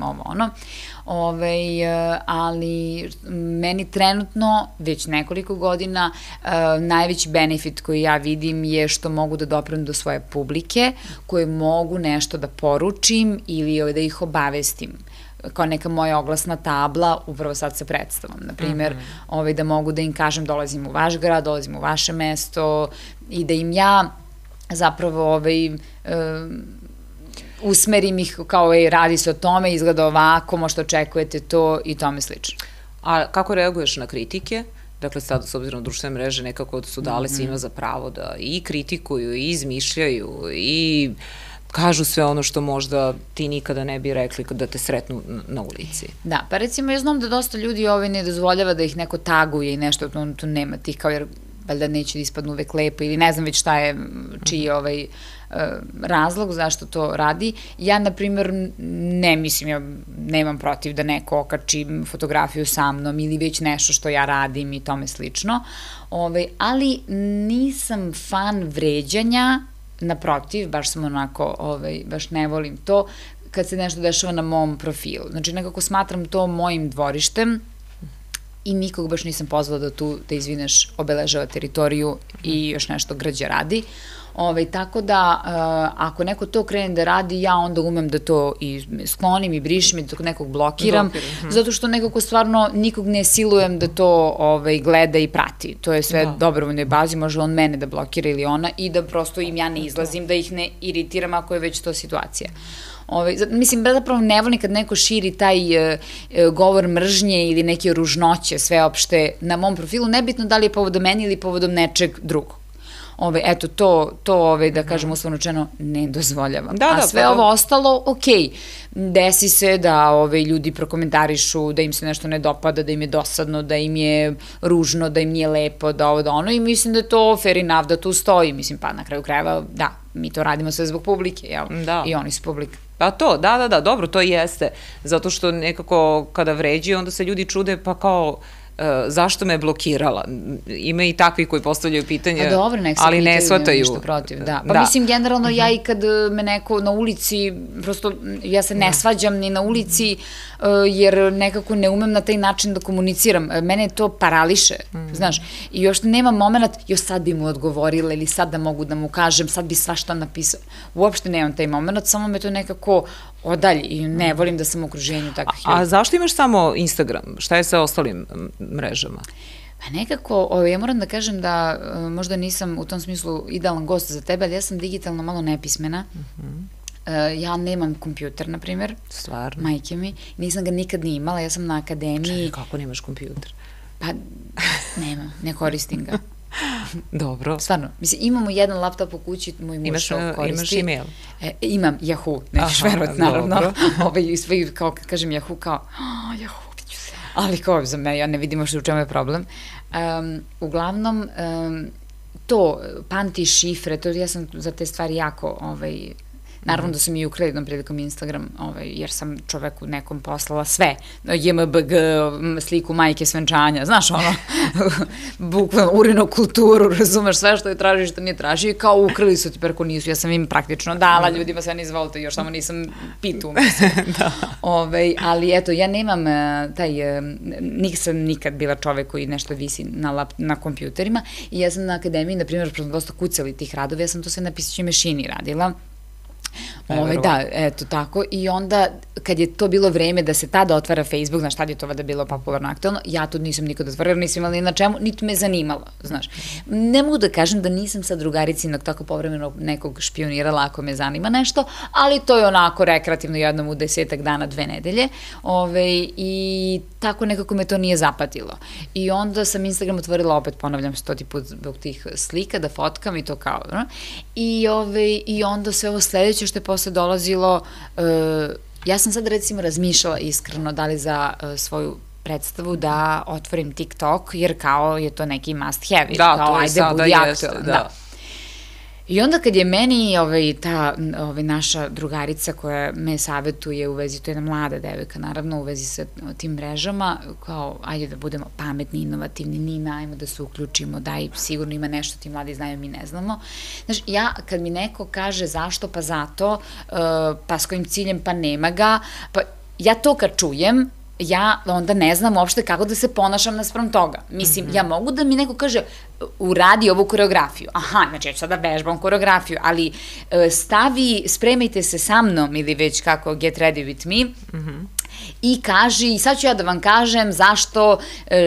B: ali meni trenutno već nekoliko godina najveći benefit koji ja vidim je što mogu da doprem do svoje publike, koje mogu nešto da poručim ili da ih obavestim kao neka moja oglasna tabla, upravo sad sa predstavom, na primjer, da mogu da im kažem dolazim u vaš grad, dolazim u vaše mesto i da im ja zapravo usmerim ih kao radi se o tome, izgleda ovako, možda očekujete to i tome slično.
A: A kako reaguješ na kritike? Dakle, sad, s obzirom na društvene mreže, nekako su dale svima za pravo da i kritikuju, i izmišljaju, i kažu sve ono što možda ti nikada ne bi rekli da te sretnu na ulici.
B: Da, pa recimo ja znam da dosta ljudi ne dozvoljava da ih neko taguje i nešto, tu nema tih kao jer valjda neće da ispadnu uvek lepo ili ne znam već šta je čiji razlog zašto to radi. Ja, na primjer, ne mislim, ja nemam protiv da neko okači fotografiju sa mnom ili već nešto što ja radim i tome slično, ali nisam fan vređanja, naprotiv, baš sam onako, baš ne volim to kad se nešto dešava na mom profilu. Znači, nekako smatram to mojim dvorištem i nikog baš nisam pozvala da tu, da izvineš, obeležava teritoriju i još nešto građe radi. Tako da, ako neko to krene da radi, ja onda umem da to i sklonim i brišem i da nekog blokiram, zato što nekako stvarno nikog ne silujem da to gleda i prati. To je sve dobrovoljnoj bazi, može on mene da blokira ili ona i da prosto im ja ne izlazim, da ih ne iritiram ako je već to situacija. Mislim, zapravo ne volim kad neko širi taj govor mržnje ili neke ružnoće sveopšte na mom profilu, nebitno da li je povodom meni ili povodom nečeg drugog. Eto, to, da kažem uslovno rečeno, ne dozvoljavam. A sve ovo ostalo, okej, desi se da ljudi prokomentarišu, da im se nešto ne dopada, da im je dosadno, da im je ružno, da im nije lepo, da ovo, da ono, i mislim da je to fair enough, da tu stoji, mislim, pa na kraju krajeva, da, mi to radimo sve zbog publike, jel? I oni su publika.
A: Pa to, da, dobro, to jeste, zato što nekako kada vređaju, onda se ljudi čude, pa kao, zašto me blokirala? Ima i takvi koji postavljaju pitanje, ali ne shvataju.
B: Pa mislim, generalno ja i kad me neko na ulici, prosto ja se ne svađam ni na ulici, jer nekako ne umem na taj način da komuniciram. Mene to parališe, znaš, i još nemam moment, još sad bi mu odgovorila ili sad da mogu da mu kažem, sad bi svašta napisao. Uopšte nemam taj moment, samo me to nekako odalji i ne volim da sam u okruženju takvih ljudi.
A: A zašto imaš samo Instagram? Šta je sa ostalim mrežama?
B: Pa nekako, ja moram da kažem da možda nisam u tom smislu idealan gost za tebe, ali ja sam digitalno malo nepismena. Ja nemam kompjuter, na primjer.
A: Stvarno?
B: Majke mi. Nisam ga nikad ni imala, ja sam na akademiji.
A: Čekaj, kako nemaš kompjuter?
B: Pa, nemam, ne koristim ga.
A: Dobro.
B: Stvarno, mislim, imamo jedan laptop u kući, moj muž koristi.
A: Imaš e-mail?
B: Imam Yahoo, nećeš verovati, naravno. Kao kad kažem Yahoo, kao, Yahoo, viću se. Ali kao za me, ja ne vidim možda u čemu je problem. Uglavnom, to, panti šifre, to ja sam za te stvari jako Naravno da sam i ukrala jednom prilikom Instagram, jer sam čoveku nekom poslala sve, JMBG, sliku majke s venčanja, znaš ono, bukvalno urinokulturu, razumeš, sve što je tražio, što nije tražio i kao ukrali su ti preko nisu, ja sam im praktično dala ljudima sve nizvolite, još samo nisam pitu, mislim. Ali eto, ja nemam nisam nikad bila čovek koji nešto visi na kompjuterima i ja sam na akademiji, na primjer, dosta kucali tih radova, ja sam to sve na pisaćoj mašini radila. Da, eto tako, i onda kad je to bilo vreme da se tada otvara Facebook, znaš, tada je to vada bilo popularno aktualno, ja to nisam nikada otvorila, nisam imala ni na čemu, niti me zanimalo, znaš. Ne mogu da kažem da nisam sa drugaricinog tako povremeno nekog špionirala ako me zanima nešto, ali to je onako rekreativno jednom u 10 dana, 2 nedelje, i tako nekako me to nije zapatilo. I onda sam Instagram otvorila, opet ponavljam 100 put zbog tih slika, da fotkam i to kao, i onda sve ovo sledeće što je posle dolazilo, ja sam sad recimo razmišljala iskreno da li za svoju predstavu da otvorim TikTok, jer kao je to neki must have, kao ajde budi aktualan, da. I onda kad je meni ta naša drugarica koja me savetuje u vezi, to je jedna mlada devojka naravno, u vezi sa tim mrežama, kao ajde da budemo pametni, inovativni, Nina, ajmo da se uključimo, daj, sigurno ima nešto ti mladi znaju, mi ne znamo. Znaš, kad mi neko kaže zašto, pa zato, pa s kojim ciljem, pa nema ga, pa ja to kad čujem, ja onda ne znam uopšte kako da se ponašam naspram toga. Mislim, ja mogu da mi neko kaže uradi ovu koreografiju. Aha, znači ja ću sada vežbam koreografiju, ali spremajte se sa mnom ili već kako get ready with me i kaži, i sad ću ja da vam kažem zašto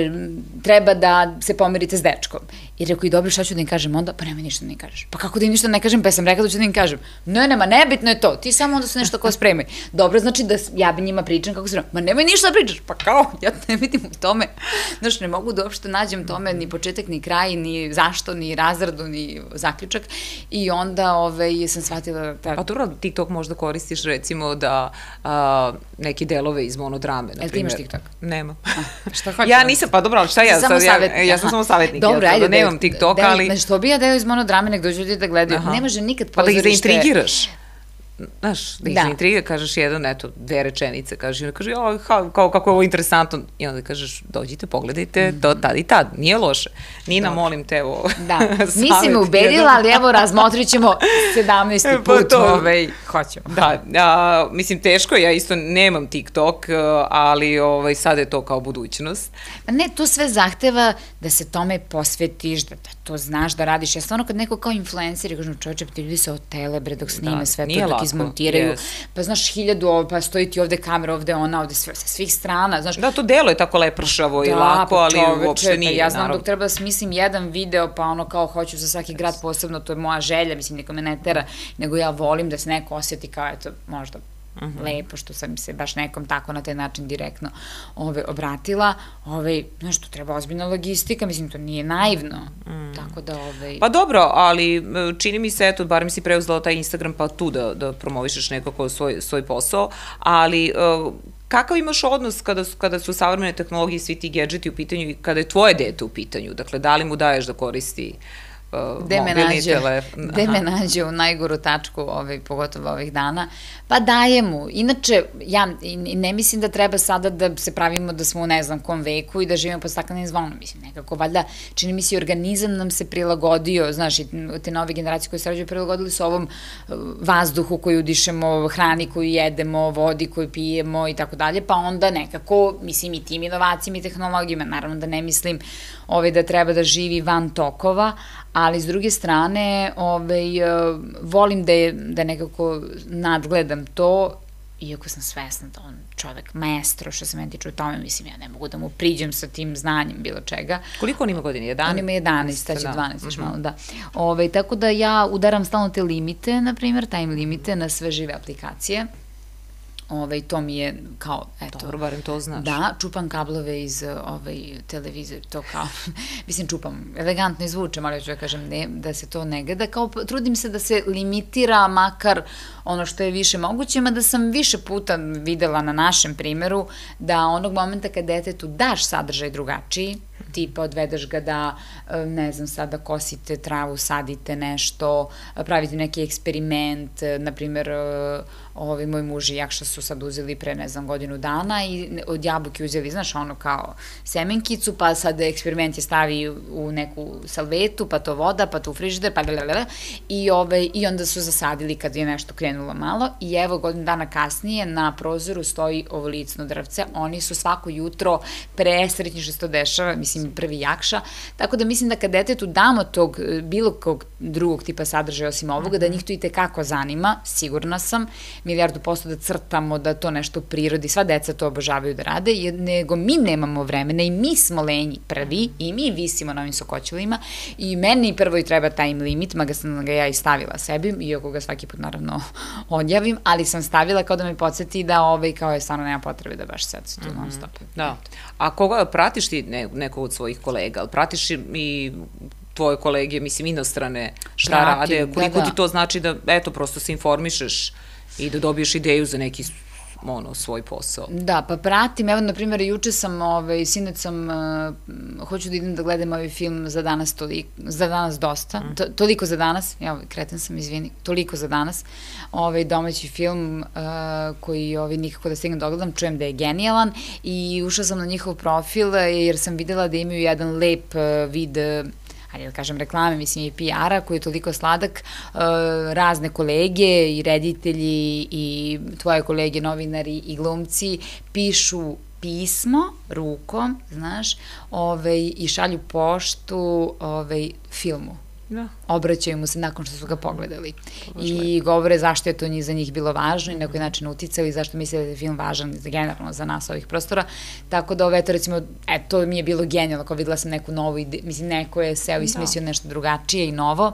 B: treba da se pomirite s dečkom. I rekao, i dobro, šta ću da im kažem onda? Pa nemoj ništa da im kažeš. Pa kako da im ništa ne kažem? Pa sam rekao da ću da im kažem. Ne, nebitno je to, ti samo onda se nešto kao spremaj. Dobro, znači da ja bi njima pričam kako se spremaj. Ma nemoj ništa da pričaš, pa kao, ja ne vidim u tome. Znaš, ne mogu da uopšte nađem tome ni početak, ni kraj, ni zašto, ni razradu, ni zaključak. I onda sam shvatila da...
A: Pa dobro, TikTok možda koristiš recimo da neke delove iz monodrame, na primjer.
B: Ti imaš TikTok?
A: Nema.
B: Šta hoćeš?
A: Ja nisam, pa dobro, ali šta ja sad? Ja sam samo savjetnik.
B: Dobro, ajde,
A: nemam TikTok, ali...
B: Znači, što bi ja deo iz monodrame, nek dođu ljudi da gledaju. Ne može nikad pozorište...
A: Pa da ih zaintrigiraš. Znaš, da ih zaintriga, kažeš jedan, eto, 2 rečenice, kažeš, i onda kaže, kako je ovo interesantno, i onda kažeš, dođite, pogledajte, to tad i tad, nije loše. Nina, molim te, evo,
B: da, nisi me ubedila, ali evo, razmotrit ćemo 17. put, hoćemo.
A: Da, mislim, teško, ja isto nemam TikTok, ali sad je to kao budućnost.
B: Ne, to sve zahteva da se tome posvetiš, da to znaš da radiš. Ja stvarno kad neko kao influencer, kažem, čovječe, pa ti ljudi se otele, bre, dok snime sve to, dok izmontiraju, pa znaš, 1000, pa stoji ti ovde kamera, ovde ona, ovde sa svih strana, znaš.
A: Da, to delo je tako lepršavo i lako, ali uopšte nije,
B: ja znam dok treba da smislim jedan video, pa ono kao hoću za svaki grad posebno, to je moja želja, mislim, niko me ne tera, nego ja volim da se neko osjeti kao, eto, možda lepo što sam se baš nekom tako na taj način direktno obratila, znaš, to treba ozbiljna logistika, mislim, to nije naivno, tako da...
A: Pa dobro, ali čini mi se, eto, bar mi si preuzela taj Instagram, pa tu da promovišeš nekako svoj posao, ali... Kakav imaš odnos kada su savremene tehnologije i svi ti gadžeti u pitanju i kada je tvoje dete u pitanju? Dakle, da li mu daješ da koristi mobilni telefon?
B: Gde me nađe u najgoru tačku, pogotovo ovih dana? Pa daje mu. Inače, ja ne mislim da treba sada da se pravimo da smo u ne znam kom veku i da živimo pod staklenim zvonom. Mislim, nekako, valjda, čini mi se, organizam nam se prilagodio, znaš, i te nove generacije koje se rađaju prilagodili su ovom vazduhu koji udišemo, hrani koju jedemo, vodi koju pijemo i tako dalje, pa onda nekako, mislim, i tim inovacijama i tehnologijama, naravno da ne mislim da treba da živi van tokova, ali s druge strane volim da nekako nadgledam to, iako sam svesna da on čovek maestro, što se meni tiče u tome, mislim, ja ne mogu da mu priđem sa tim znanjem bilo čega.
A: Koliko on ima godina? 11?
B: On ima 11, staće 12, još malo, da. Tako da ja udaram stalno te limite, na primjer, time limite na sve žive aplikacije. to mi je kao, eto.
A: Dobro, barem to znaš.
B: Da, čupam kablove iz televizije, to kao, mislim čupam, elegantno izvučem, ali ću da kažem da se to ne gleda, kao trudim se da se limitira makar ono što je više moguće, da sam više puta videla na našem primeru da onog momenta kad detetu daš sadržaj drugačiji, tipa odvedeš ga da, ne znam, sada kosite travu, sadite nešto, pravite neki eksperiment, na primjer, moj muž i Jakša su sad uzeli pre, ne znam, godinu dana i od jabuke uzeli, znaš, ono kao semenkicu, pa sad eksperiment je stavi u neku salvetu, pa to voda, pa to u frižider, pa i onda su zasadili kad je nešto krenulo malo i evo godinu dana kasnije na prozoru stoji ovolicno drvce, oni su svako jutro presrećni što se to dešava, mislim prvi Jakša, tako da mislim da kad detetu damo tog bilo kog drugog tipa sadržaja osim ovoga, da njih to i tekako zanima, sigurna sam, 1.000.000% da crtamo, da to nešto u prirodi, sva deca to obožavaju da rade, nego mi nemamo vremena i mi smo lenji prvi i mi visimo na ovim sokoćevima i meni prvo i treba time limit, maga sam ga ja i stavila sebi, iako ga svaki put naravno odjavim, ali sam stavila kao da me podsjeti da kao je stvarno nema potrebe da baš sad tu non stop.
A: Da. A koga pratiš ti nekog od svojih kolega, ali pratiš i tvoje kolege, mislim, inostrane, šta rade, koliko ti to znači da, eto, prosto se informišeš i da dobiješ ideju za neki svoj posao.
B: Da, pa pratim, evo, na primjer, juče sam, sinoć sam, hoću da idem da gledam ovaj film za danas dosta, toliko za danas, ja kreten sam, izvini, toliko za danas, domaći film koji nikako da stignem da ogledam, čujem da je genijalan i ušla sam na njihov profil jer sam videla da imaju jedan lep vid, ali da kažem reklame, mislim i PR-a koji je toliko sladak, razne kolege i reditelji i tvoje kolege novinari i glumci pišu pismo rukom, znaš, i šalju poštu filmu. Obraćaju mu se nakon što su ga pogledali i govore zašto je to za njih bilo važno i na koji način uticali i zašto misle da je film važan generalno za nas ovih prostora, tako da recimo, to mi je bilo genijalno, kao videla sam neku novu ideju, mislim neko je seo i smislio nešto drugačije i novo.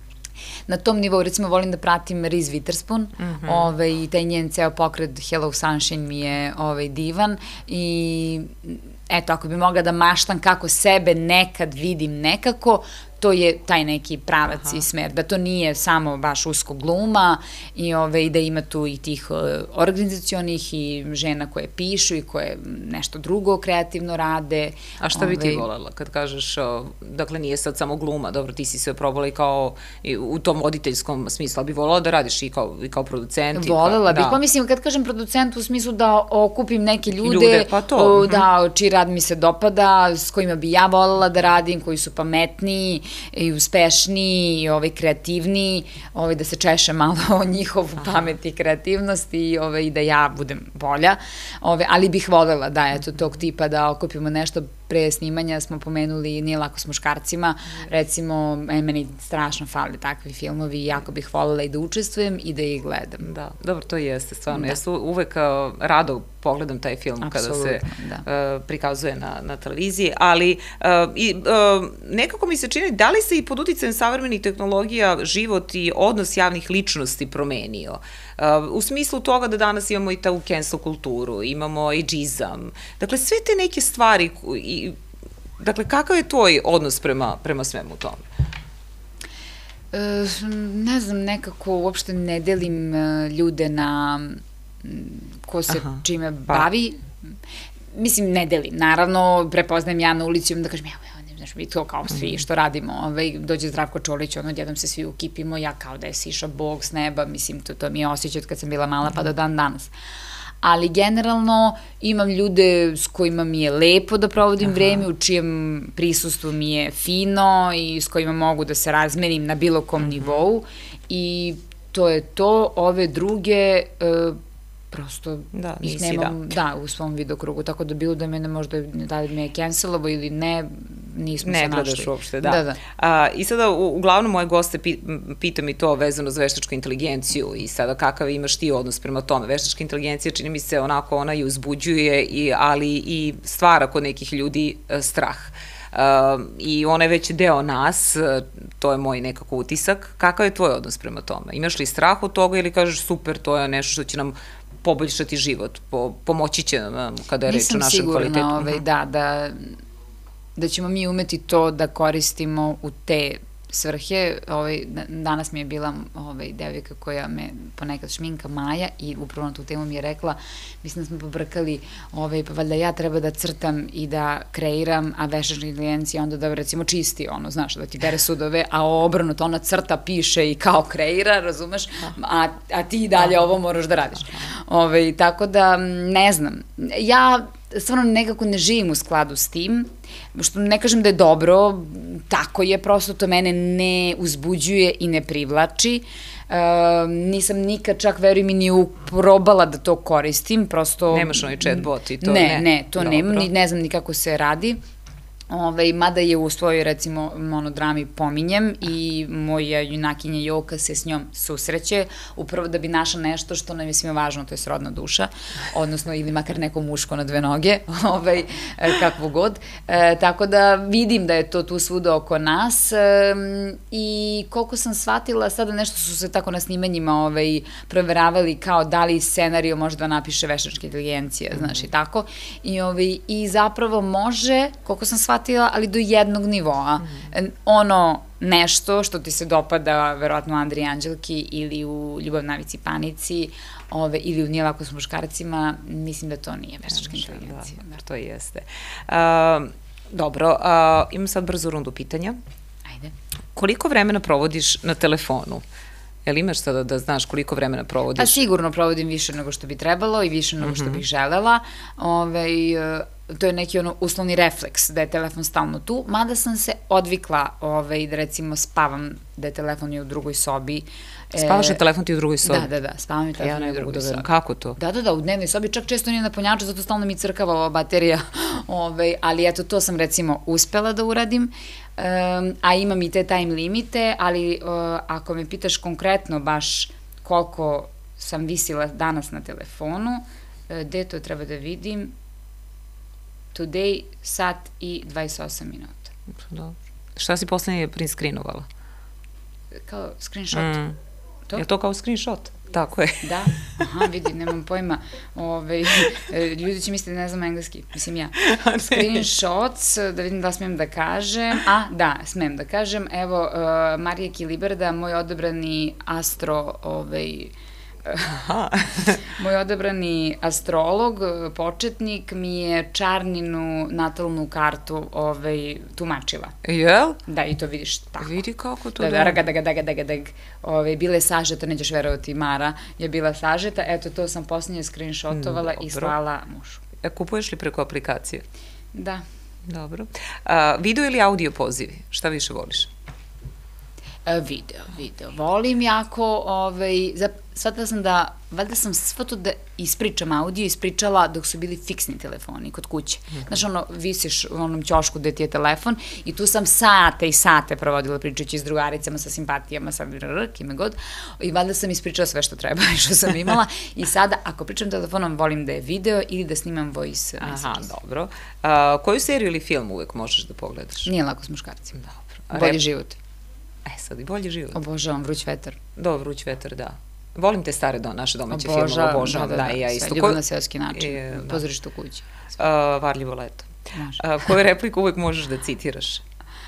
B: Na tom nivou, recimo, volim da pratim Reese Witherspoon i taj njen ceo pokret Hello Sunshine mi je divan i eto, ako bi mogla da maštam kako sebe nekad vidim nekako, to je taj neki pravac i smer, da to nije samo baš usko gluma i da ima tu i tih organizacionih i žena koje pišu i koje nešto drugo kreativno rade.
A: A šta bi ti voljela kad kažeš, dakle nije sad samo gluma, dobro ti si sve probala i kao u tom voditeljskom smislu, ali bi voljela da radiš i kao producent?
B: Voljela bih, pa mislim kad kažem producent u smislu da okupim neke ljude, da čiji rad mi se dopada, s kojima bi ja voljela da radim, koji su pametniji i uspešniji i kreativniji, da se češe malo o njihovu pamet i kreativnost i da ja budem bolja, ali bih voljela da, eto, tog tipa da okupimo nešto. Pre snimanja smo pomenuli Nije lako s muškarcima, recimo, meni strašno fali takvi filmovi i jako bih voljela i da učestvujem i da ih gledam.
A: Da, dobro, to jeste, stvarno. Ja uvek rado pogledam taj film kada se prikazuje na televiziji, ali nekako mi se čini, da li se i pod uticajem savremenih tehnologija život i odnos javnih ličnosti promenio? U smislu toga da danas imamo i tu cancel kulturu, imamo i džizam, dakle sve te neke stvari, dakle kakav je tvoj odnos prema svemu tome?
B: Ne znam, nekako uopšte ne delim ljude na ko se čime bavi, mislim ne delim, naravno prepoznajem ja na ulici da kažem znaš, mi to kao svi što radimo, dođe Zdravko Čolić, odjednom se svi ukipimo, ja kao da je sišao Bog s neba, mislim, to mi je osjećaj od kad sam bila mala pa do dan danas. Ali generalno imam ljude s kojima mi je lepo da provodim vreme, u čijem prisustvu mi je fino i s kojima mogu da se razmenim na bilo kom nivou i to je to, ove druge prosto ih nemam u svom videokrugu, tako da bilo da mene možda da li me je cancelovo ili ne, nismo se našli.
A: Ne gledaš uopšte, da. I sada, uglavnom, moje goste pita mi to vezano za veštačku inteligenciju i sada kakav imaš ti odnos prema tome. Veštačka inteligencija, čini mi se, onako, ona je uzbuđuje, ali i stvara kod nekih ljudi strah. I ona je već deo nas, to je moj nekako utisak. Kakav je tvoj odnos prema tome? Imaš li strah od toga ili kažeš super, to je nešto što će nam poboljšati život, pomoći će nam kada je reč o našem kvalitetu.
B: Nisam sigurna, da ćemo mi umeti to da koristimo u te svrhe. Danas mi je bila devojka koja me ponekad šminka, Maja, i upravo na tu temu mi je rekla, mislim da smo pobrkali, pa valjda ja treba da crtam i da kreiram, a veštačka inteligencija onda da recimo čisti, znaš, da ti bere sudove, a obrnuto ona crta, piše i kao kreira, razumeš, a ti dalje ovo moraš da radiš. Tako da, ne znam, ja stvarno nekako ne živim u skladu s tim, što ne kažem da je dobro, tako je, prosto to mene ne uzbuđuje i ne privlači. Nisam nikad, čak verujem, i ni uprobala da to koristim, prosto...
A: Nemaš onaj chatbot i to?
B: Ne, to nemam, ne znam ni kako se radi. Mada je u svojoj, recimo, monodrami pominjem i moja junakinja Joka se s njom susreće, upravo da bi našla nešto što nam je svima važno, to je srodna duša, odnosno ili makar neko muško na dve noge, kakvo god. Tako da vidim da je to tu svuda oko nas i koliko sam shvatila, sada nešto su se tako na snimanjima proveravali kao da li scenario može da napiše veštačka inteligencija, znaš, i tako. I zapravo može, koliko sam shvatila, ali do jednog nivoa. Ono nešto što ti se dopada, verovatno u Andri Anđelki ili u Ljubav, navici, panici, ili u Nije lako s muškarcima, mislim da to nije veštačka inteligencija.
A: Da, to jeste. Dobro, imam sad brzu rundu pitanja.
B: Ajde.
A: Koliko vremena provodiš na telefonu? Jel imaš sada da znaš koliko vremena provodiš?
B: Pa sigurno provodim više nego što bi trebalo i više nego što bih želela. To je neki uslovni refleks da je telefon stalno tu, mada sam se odvikla da recimo spavam, da je telefon i u drugoj sobi.
A: Spavaš na telefon ti u drugoj sobi?
B: Da, spavam i telefon i u drugoj sobi.
A: Kako to?
B: Da, u dnevnoj sobi, čak često nije na punjaču, zato stalno mi crkava ova baterija, ali eto, to sam recimo uspela da uradim, a imam i te time limite, ali ako me pitaš konkretno baš koliko sam visila danas na telefonu, gde to treba da vidim, today, sat i 28 minuta.
A: Dobro. Šta si poslednje print screenovala?
B: Kao screenshot.
A: Je to kao screenshot? Tako je.
B: Da, vidi, nemam pojma. Ljudi će misliti da ne znam engleski, mislim ja. Screenshots, da vidim da smijem da kažem. Da, smijem da kažem. Evo, Marija Kiliberda, moj odabrani moj odabrani astrolog, početnik, mi je Čarninu natalnu kartu tumačila.
A: Jel?
B: Da, i to vidiš tako.
A: Vidi kako to
B: da. Bila je sažeta, nećeš verovati, Mara je bila sažeta, eto to sam posljednje screenshotovala i slala mušu.
A: Kupuješ li preko aplikacije?
B: Da.
A: Dobro. Video ili audio pozivi? Šta više voliš?
B: Video. Volim jako, shvatila sam da, valjda sam sve to da ispričam audio, ispričala dok su bili fiksni telefoni kod kuće. Znaš, visiš u onom ćošku gde ti je telefon i tu sam sate i sate provodila pričajući s drugaricama, sa simpatijama, sa kime god, i valjda sam ispričala sve što treba i što sam imala i sada, ako pričam telefonom, volim da je video ili da snimam voice messages.
A: Aha, dobro. Koju seriju ili film uvek možeš da pogledaš?
B: Nije lako s muškarcima. Dobro. Bolji život.
A: Sad i bolji život.
B: Obožavam Vruć vetar.
A: Do, Vruć vetar, da. Volim te stare naše domaće filmove, obožavam.
B: Da, sve ljubav na seoski način, pozorište u kući.
A: Varljivo leto. Koju repliku uvek možeš da citiraš?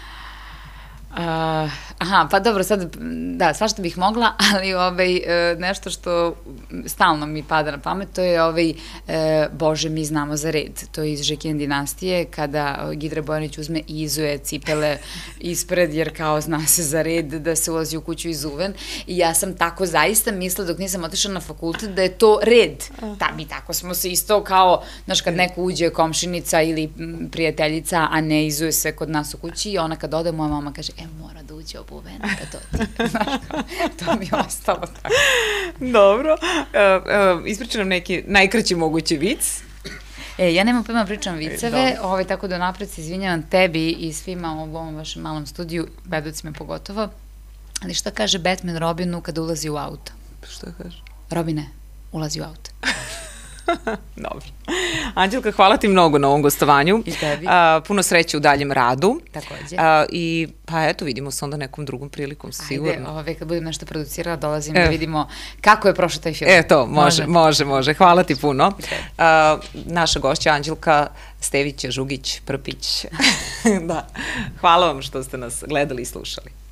B: Pa dobro, sad, da, svašta bih mogla, ali nešto što stalno mi pada na pamet, to je Bože, mi znamo za red. To je iz Žekin dinastije, kada Gidra Bojanić uzme i izuje cipele ispred, jer kao zna se za red da se ulazi u kuću izuven. I ja sam tako zaista mislila, dok nisam otišla na fakultet, da je to red. Mi tako smo se isto kao, znaš, kad neko uđe, komšinica ili prijateljica, a ne izuje se kod nas u kući, i ona kad ode, moja mama kaže, mora da uđe obuvena, da to ti, znaš, to mi je ostalo tako.
A: Dobro, ispričaj nam neki najkraći mogući vic.
B: Ja nemam pojma pričam viceve, tako da napred se izvinjavam tebi i svima u ovom vašem malom studiju, gledocima pogotovo, ali šta kaže Batman Robinu kada ulazi u auto?
A: Šta kaže?
B: Robine, ulazi u auto.
A: Dobro. Anđelka, hvala ti mnogo na ovom gostovanju.
B: I tebi.
A: Puno sreće u daljem radu.
B: Takođe.
A: I pa eto, vidimo se onda nekom drugom prilikom, sigurno.
B: Ajde, kad budem nešto producirala, dolazim da vidimo kako je prošao taj film.
A: To, može. Hvala ti puno. Naša gošća Anđelka Stević, Žugić, Prpić. Da. Hvala vam što ste nas gledali i slušali.